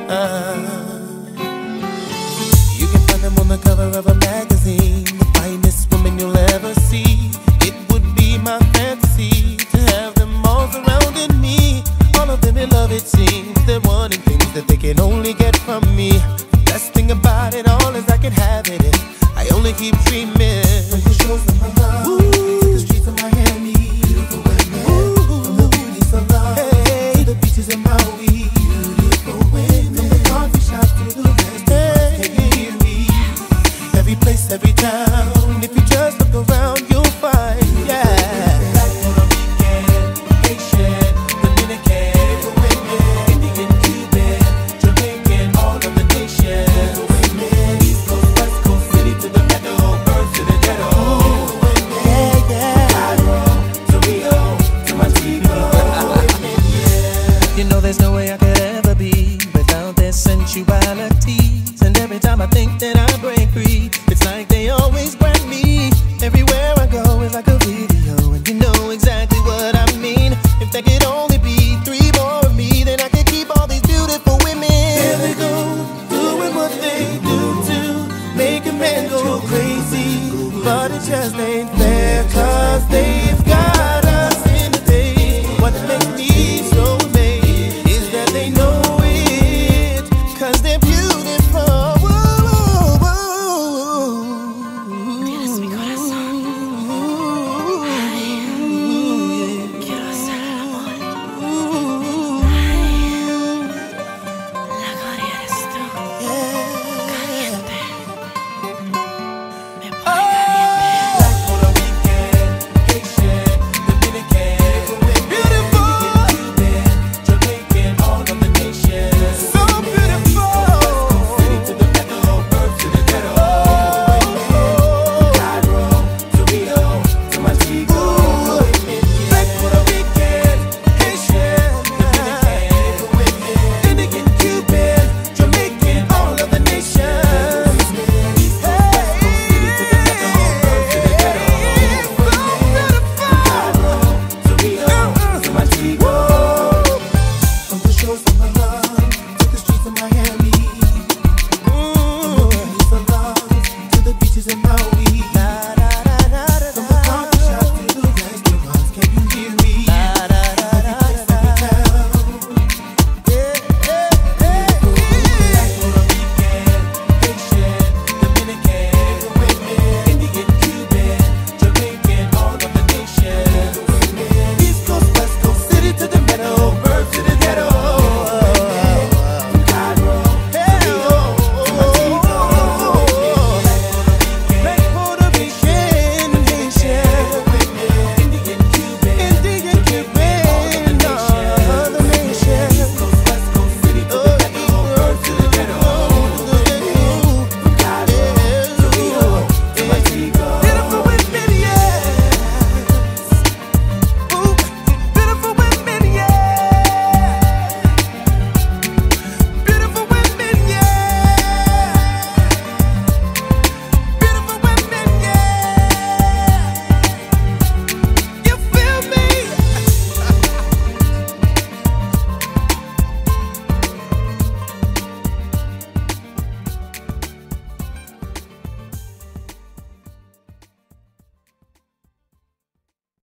You can find them on the cover of a magazine, the finest woman you'll ever see. It would be my fantasy to have them all surrounding me. All of them in love, it seems. They're wanting things that they can only get from me. The best thing about it all is I can have it if I only keep dreaming. From the shores of my love, to the streets of Miami, beautiful women. From the beauties of love, to the beaches of Maui, beautiful women. From the coffee shops to the restaurants, can you hear me? Every place, every town, if you just look around, you'll find, yeah. Puerto Rican, Haitian, Dominican, Indian, Cuban, Jamaican, all of the nations. East Coast, West Coast, city to the meadow, birth to the ghetto. Yeah, yeah. Cairo to Rio to Montego. You know there's no way I could ever be without their sensualities. And every time I think that I break free, it's like they always grant me. Everywhere I go is like a video.